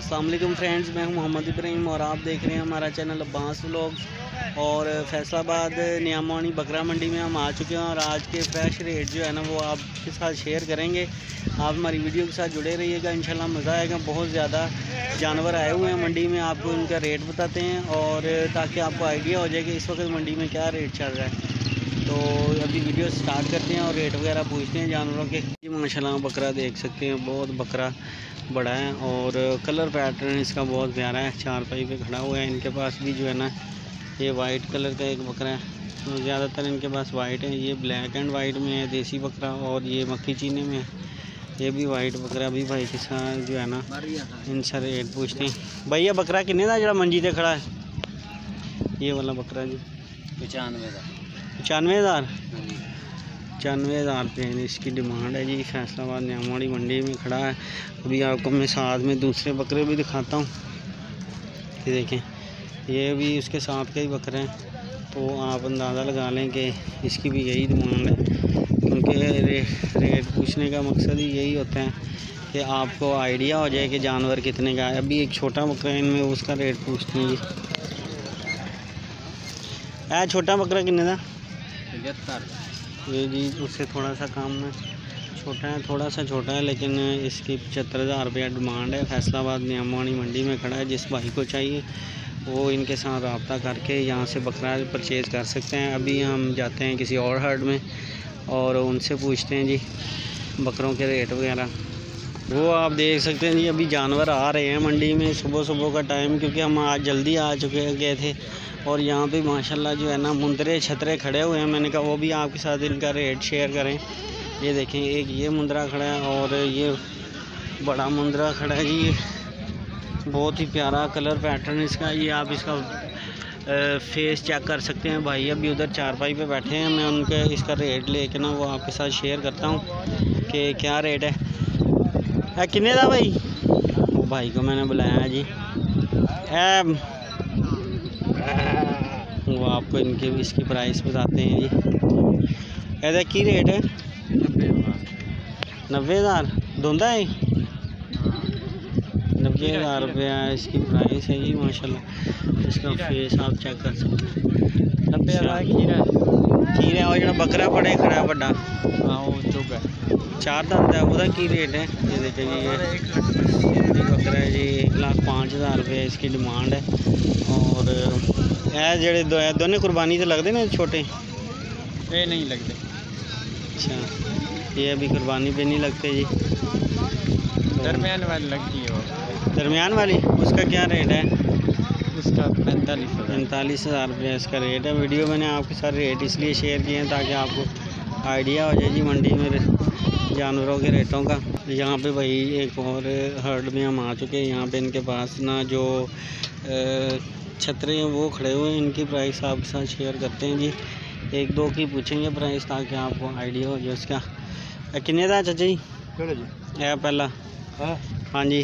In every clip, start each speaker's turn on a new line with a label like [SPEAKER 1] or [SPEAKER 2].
[SPEAKER 1] अस्सलाम वालेकुम फ्रेंड्स, मैं हूं मोहम्मद इब्राहिम और आप देख रहे हैं हमारा चैनल अब्बास व्लॉग्स। और फैसलाबाद नियामवानी बकरा मंडी में हम आ चुके हैं और आज के फ्रेश रेट जो है ना वो आपके साथ शेयर करेंगे। आप हमारी वीडियो के साथ जुड़े रहिएगा, इंशाल्लाह मज़ा आएगा। बहुत ज़्यादा जानवर आए हुए हैं मंडी में, आपको उनका रेट बताते हैं और ताकि आपको आइडिया हो जाए कि इस वक्त मंडी में क्या रेट चल रहा है। तो अभी वीडियो स्टार्ट करते हैं और रेट वगैरह पूछते हैं जानवरों के। माशाल्लाह बकरा देख सकते हैं, बहुत बकरा बड़ा है और कलर पैटर्न इसका बहुत प्यारा है। चारपाई पे खड़ा हुआ है। इनके पास भी जो है ना ये वाइट कलर का एक बकरा है, तो ज़्यादातर इनके पास वाइट है। ये ब्लैक एंड वाइट में है देसी बकरा, और ये मक्खी चीने में है, ये भी वाइट बकरा। अभी भाई के साथ जो है ना इनसे रेट पूछते हैं। भैया बकरा किन्ने का जरा मंजी से खड़ा है? ये वाला बकरा जी 95,000 रुपये इसकी डिमांड है जी। फैसलाबाद नियामवानी मंडी में खड़ा है। अभी आपको मैं साथ में दूसरे बकरे भी दिखाता हूँ। ये देखें, ये भी उसके साथ का ही बकरा है, तो आप अंदाज़ा लगा लें कि इसकी भी यही डिमांड है, क्योंकि रेट पूछने का मकसद ही यही होता है कि आपको आइडिया हो जाए कि जानवर कितने का है। अभी एक छोटा बकरा है इनमें, उसका रेट पूछते हैं जी। छोटा बकरा कितने का? 75। ये जी उससे थोड़ा सा काम में छोटा है, थोड़ा सा छोटा है, लेकिन इसकी 75,000 रुपया डिमांड है। फैसलाबाद नियामवानी मंडी में खड़ा है। जिस भाई को चाहिए वो इनके साथ रब्ता करके यहाँ से बकरा परचेज़ कर सकते हैं। अभी हम जाते हैं किसी और हर्ड में और उनसे पूछते हैं जी बकरों के रेट वगैरह। वो आप देख सकते हैं जी, अभी जानवर आ रहे हैं मंडी में सुबह सुबह का टाइम, क्योंकि हम आज जल्दी आ गए थे। और यहाँ पे माशाल्लाह जो है ना मुंदरे छतरे खड़े हुए हैं। मैंने कहा वो भी आपके साथ इनका रेट शेयर करें। ये देखें, एक ये मुंदरा खड़ा है और ये बड़ा मुंदरा खड़ा है जी। ये बहुत ही प्यारा कलर पैटर्न इसका। ये आप इसका फेस चेक कर सकते हैं। भाई अभी उधर चारपाई पे बैठे हैं, मैं उनके इसका रेट लेके ना वो आपके साथ शेयर करता हूँ कि क्या रेट है। कितने था भाई? वो भाई को मैंने बुलाया जी। वो आपको इनके भी इसकी प्राइस बताते हैं जी। ऐसा की रेट है? 90,000 धुंधा है। 90,000 रुपया इसकी प्राइस है जी। माशाल्लाह इसका फेस आप चेक कर सकते हैं। 90,000 खीरा और जो बकरा पड़े खड़ा है बड़ा, चार दंद है, वह की रेट है? ये देखिए जी, ये बकरा है जी। 1,05,000 रुपये इसकी डिमांड है। और ये जो दोनों कुर्बानी से लगते ना छोटे? ये नहीं लगते। अच्छा, ये अभी कुर्बानी पे नहीं लगते जी। दरमियान वाली लगती है वो। दरमियान वाली उसका क्या रेट है? उसका 45,000 रुपये इसका रेट है। वीडियो मैंने आपके साथ रेट इसलिए शेयर किए हैं ताकि आपको आइडिया हो जाए जी मंडी में जानवरों के रेटों का। यहाँ पे भाई एक और हर्ड में हम आ चुके हैं। यहाँ पे इनके पास ना जो छतरे हैं वो खड़े हुए हैं। इनकी प्राइस आपके साथ शेयर करते हैं जी। एक दो की पूछेंगे प्राइस ताकि आपको आइडिया हो जाए उसका। कितने का चाचा जी? है पहला? हाँ जी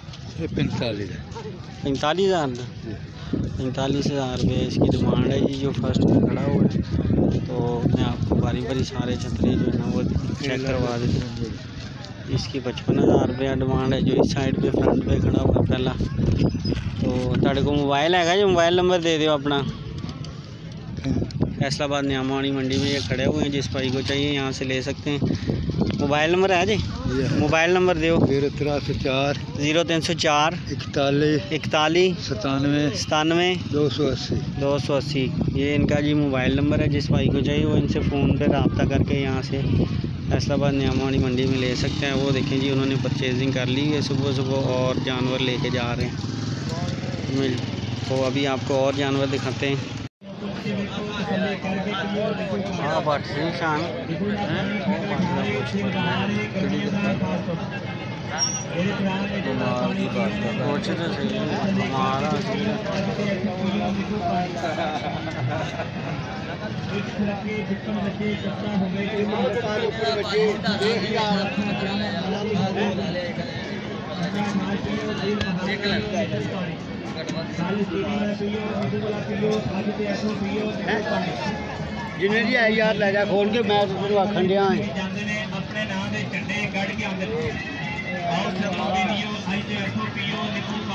[SPEAKER 1] 45,000 रुपये इसकी डिमांड है जी। जो फर्स्ट में खड़ा हुआ है, तो मैं आपको बारी बारी सारे छतरे जो है ना वो चेक करवा देता हूँ। इसकी 55,000 रुपया डिमांड है। जो इस साइड पे फ्रंट पे खड़ा हुआ है पहला। तो तेरे को मोबाइल है जो मोबाइल नंबर दे दो अपना। फैसलाबाद नियामवानी मंडी में ये खड़े हुए हैं, जिस भाई को चाहिए यहाँ से ले सकते हैं। मोबाइल नंबर है जी? मोबाइल नंबर दो। 0304 41 97 280। ये इनका जी मोबाइल नंबर है। जिस भाई को चाहिए वो इनसे फ़ोन पे रब्ता करके यहाँ से फैसलाबाद नियामवानी मंडी में ले सकते हैं। वो देखें जी उन्होंने परचेजिंग कर ली है सुबह सुबह और जानवर लेके जा रहे हैं। तो अभी आपको और जानवर दिखाते हैं। हाँ बात सही शान हमारा जिन्हें जी है यार ले जा खोल के, मैं तो आखन दिया है।